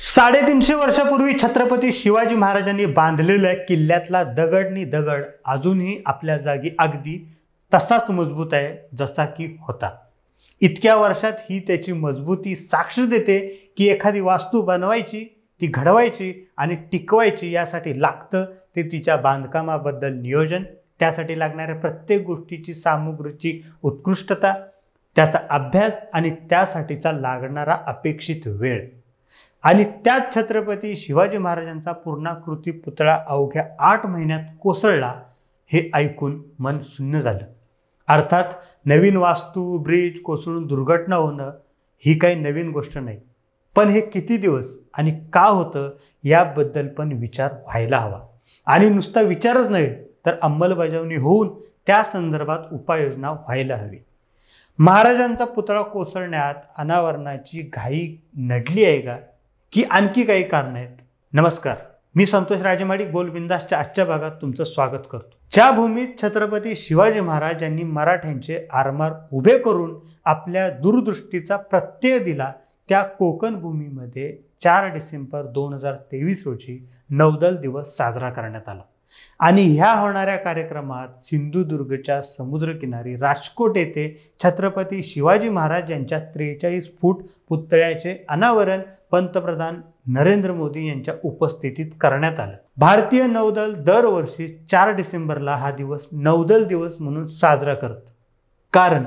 350 वर्षापूर्वी छत्रपती शिवाजी महाराजांनी बांधलेल्या किल्ल्यातला दगडनी दगड अजूनही आपल्या जागी अगदी तसाच मजबूत आहे जसा की होता। इतक्या वर्षात ही त्याची मजबूती साक्ष देते की एखादी वास्तू बनवायची, ती घडवायची आणि टिकवायची यासाठी लागतं ते तिच्या बांधकामाबद्दल नियोजन, त्यासाठी लागणाऱ्या प्रत्येक गोष्टीची सामुग्रीची उत्कृष्टता, त्याचा अभ्यास आणि त्यासाठीचा लागणारा अपेक्षित वेळ। आणि त्यात छत्रपती शिवाजी महाराजांचा पूर्णाकृती पुतळा अवघ्या 8 महिन्यात कोसळला हे ऐकून मन सुन्न झालं। अर्थात नवीन वास्तू, ब्रिज कोसळून दुर्घटना होणं ही काही नवीन गोष्ट नाही, पण हे किती दिवस आणि का होतं याबद्दल पण विचार व्हायला हवा। आणि नुसता विचारच नव्हे तर अंमलबजावणी होऊन त्या संदर्भात उपाययोजना व्हायला हवी। महाराजांचा पुतळा कोसळण्यात अनावरणाची घाई नडली आहे का की आणखी काही कारण आहेत? नमस्कार, मी संतोष राजेमाडी बोलबिंदासच्या आजच्या भागात तुमचं स्वागत करतो। ज्या भूमीत छत्रपती शिवाजी महाराज यांनी मराठ्यांचे आरमार उभे करून आपल्या दूरदृष्टीचा प्रत्यय दिला, त्या कोकण भूमीमध्ये 4 डिसेंबर 2023 रोजी नौदल दिवस साजरा करण्यात आला। आणि ह्या होणाऱ्या कार्यक्रमात सिंधुदुर्गच्या समुद्रकिनारी राजकोट येथे छत्रपती शिवाजी महाराज यांच्या 43 फूट पुतळ्याचे अनावरण पंतप्रधान नरेंद्र मोदी यांच्या उपस्थितीत करण्यात आलं। भारतीय नौदल दरवर्षी 4 डिसेंबरला हा दिवस नौदल दिवस म्हणून साजरा करतं, कारण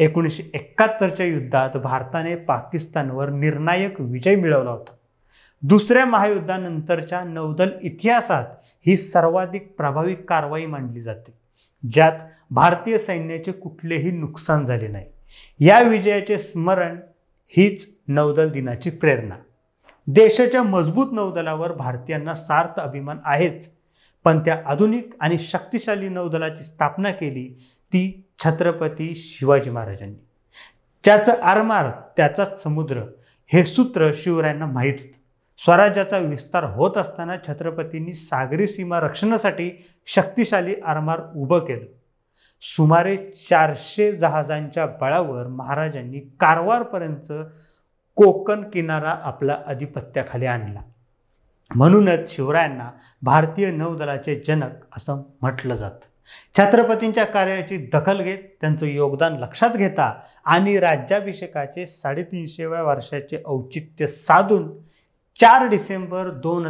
1971च्या युद्धात भारताने पाकिस्तानवर निर्णायक विजय मिळवला होता। दुसऱ्या महायुद्धानंतरच्या नौदल इतिहासात ही सर्वाधिक प्रभावी कारवाई मानली जाते, ज्यात भारतीय सैन्याचे कुठलेही नुकसान झाले नाही। या विजयाचे स्मरण हीच नौदल दिनाची प्रेरणा। देशाच्या मजबूत नौदलावर भारतीयांना सार्थ अभिमान आहेच, पण त्या आधुनिक आणि शक्तिशाली नौदलाची स्थापना केली ती छत्रपती शिवाजी महाराजांनी। त्याचं आरमार, त्याचाच समुद्र हे सूत्र शिवरायांना माहीत होतं। स्वराज्याचा विस्तार होत असताना छत्रपतींनी सागरी सीमा रक्षणासाठी शक्तिशाली आरमार उभं केलं। सुमारे 400 जहाजांच्या बळावर महाराजांनी कारवारपर्यंत कोकण किनारा आपला अधिपत्याखाली आणला। म्हणूनच शिवरायांना भारतीय नौदलाचे जनक असं म्हटलं जातं। छत्रपतींच्या कार्याची दखल घेत, त्यांचं योगदान लक्षात घेता आणि राज्याभिषेकाचे 350व्या वर्षाचे औचित्य साधून 4 डिसेंबर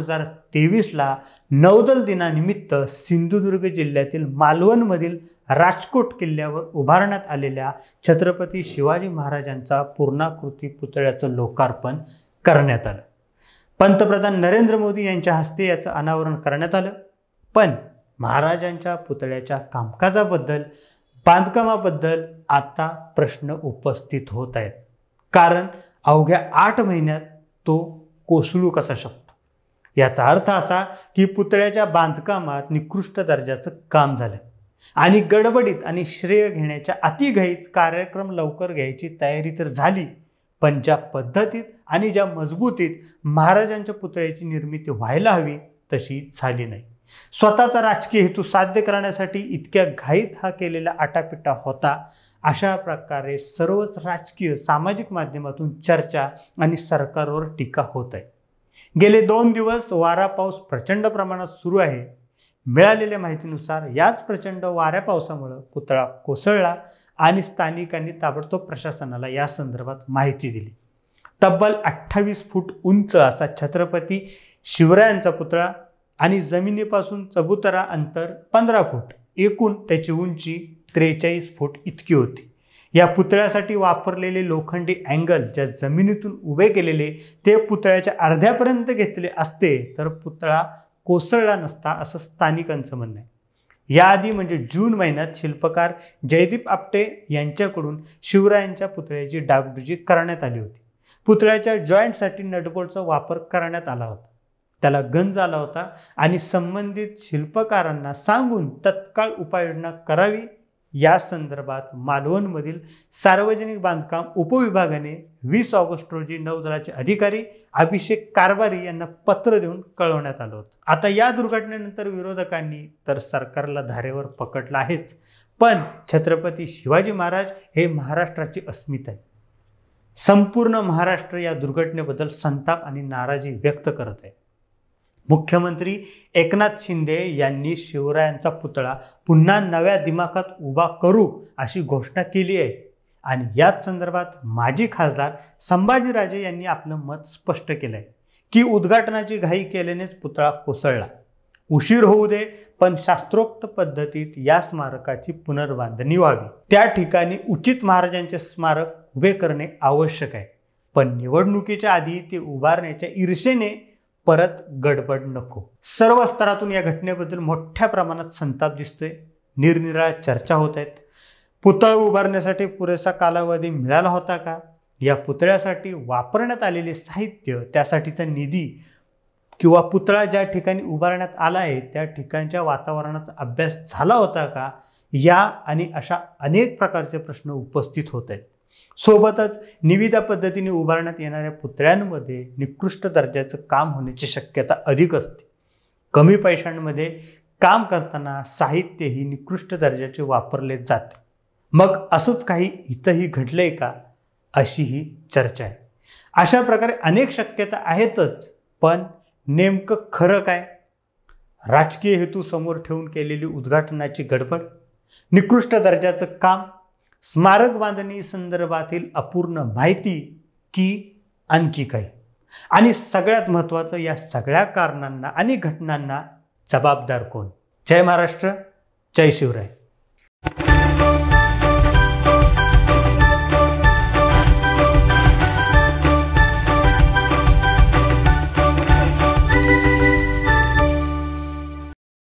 2023ला नौदल दिनानिमित्त सिंधुदुर्ग जिल्ह्यातील मालवणमधील राजकोट किल्ल्यावर उभारण्यात आलेल्या छत्रपती शिवाजी महाराजांचा पूर्णाकृती पुतळ्याचं लोकार्पण करण्यात आलं। पंतप्रधान नरेंद्र मोदी यांच्या हस्ते याचं अनावरण करण्यात आलं। पण महाराजांच्या पुतळ्याच्या कामकाजाबद्दल, बांधकामाबद्दल आता प्रश्न उपस्थित होत आहेत, कारण अवघ्या 8 महिन्यात तो कोसळू कसा शकतो? याचा अर्थ असा की पुतळ्याच्या बांधकामात निकृष्ट दर्जाचं काम झालं आणि गडबडीत आणि श्रेय घेण्याच्या अतिघाईत कार्यक्रम लवकर घ्यायची तयारी तर झाली, पण ज्या पद्धतीत आणि ज्या मजबूतीत महाराजांच्या पुतळ्याची निर्मिती व्हायला हवी तशी झाली नाही। स्वतःचा राजकीय हेतू साध्य करण्यासाठी इतक्या घाईत हा केलेला आटापिटा होता। अशा प्रकारे सर्वच राजकीय सामाजिक माध्यमातून चर्चा आणि सरकारवर टीका होत आहे। गेले 2 दिवस वारा पाऊस प्रचंड प्रमाणात सुरू आहे। मिळालेल्या माहितीनुसार याच प्रचंड वाऱ्या पावसामुळे पुतळा कोसळला आणि स्थानिकांनी ताबडतोब प्रशासनाला या संदर्भात माहिती दिली। तब्बल 28 फूट उंच असा छत्रपती शिवरायांचा पुतळा आणि जमिनीपासून चबुतरा अंतर 15 फूट, एकूण त्याची उंची 43 फूट इतकी होती। या पुतळ्यासाठी वापरलेले लोखंडी अँगल ज्या जमिनीतून उभे केलेले ते पुतळ्याच्या अर्ध्यापर्यंत घेतले असते तर पुतळा कोसळला नसता असं स्थानिकांचं म्हणणं आहे। याआधी म्हणजे जून महिन्यात शिल्पकार जयदीप आपटे यांच्याकडून शिवरायांच्या पुतळ्याची डागडुजी करण्यात आली होती। पुतळ्याच्या जॉईंटसाठी नटबोल्टचा वापर करण्यात आला होता, त्याला गंज आला होता आणि संबंधित शिल्पकारांना सांगून तत्काळ उपाययोजना करावी या संदर्भात मालवणमधील सार्वजनिक बांधकाम उपविभागाने 20 ऑगस्ट रोजी नौदलाचे अधिकारी अभिषेक कारभारी यांना पत्र देऊन कळवण्यात आलं होतं। आता या दुर्घटनेनंतर विरोधकांनी तर सरकारला धारेवर पकडलं आहेच, पण छत्रपती शिवाजी महाराज हे महाराष्ट्राची अस्मिता आहे। संपूर्ण महाराष्ट्र या दुर्घटनेबद्दल संताप आणि नाराजी व्यक्त करत आहे. मुख्यमंत्री एकनाथ शिंदे यांनी शिवरायांचा पुतळा पुन्हा नव्या दिमाखात उभा करू अशी घोषणा केली आहे आणि याच संदर्भात माजी खासदार संभाजीराजे यांनी आपलं मत स्पष्ट केलं आहे की उद्घाटनाची घाई केल्यानेच पुतळा कोसळला. उशीर होऊ दे, पण शास्त्रोक्त पद्धतीत या स्मारकाची पुनर्बांधणी व्हावी. त्या ठिकाणी उचित महाराजांचे स्मारक उभे करणे आवश्यक आहे, पण निवडणुकीच्या आधी ते उभारण्याच्या ईर्षेने परत गडबड नको. सर्व स्तरातून या घटनेबद्दल मोठ्या प्रमाणात संताप दिसतोय. निरनिराळ्या चर्चा होत आहेत. पुतळा उभारण्यासाठी पुरेसा कालावधी मिळाला होता का? या पुतळ्यासाठी वापरण्यात आलेले साहित्य, त्यासाठीचा निधी किंवा पुतळा ज्या ठिकाणी उभारण्यात आला आहे त्या ठिकाणच्या वातावरणाचा अभ्यास झाला होता का? या आणि अशा अनेक प्रकारचे प्रश्न उपस्थित होत आहेत. सोबतच निविदा पद्धतीने उभारण्यात येणाऱ्या पुतळ्यांमध्ये निकृष्ट दर्जाचं काम होण्याची शक्यता अधिक असते. कमी पैशांमध्ये काम करताना साहित्यही निकृष्ट दर्जाचे वापरले जाते. मग असंच काही इथंही घडलंय का, अशी ही चर्चा आहे. अशा प्रकारे अनेक शक्यता आहेतच, पण नेमकं खरं काय? राजकीय हेतू समोर ठेवून केलेली उद्घाटनाची गडबड, निकृष्ट दर्जाचं काम, स्मारक बांधणी संदर्भातील अपूर्ण माहिती, की आणखी काही? आणि सगळ्यात महत्त्वाचं, या सगळ्या कारणांना आणि घटनांना जबाबदार कोण? जय महाराष्ट्र, जय शिवराय.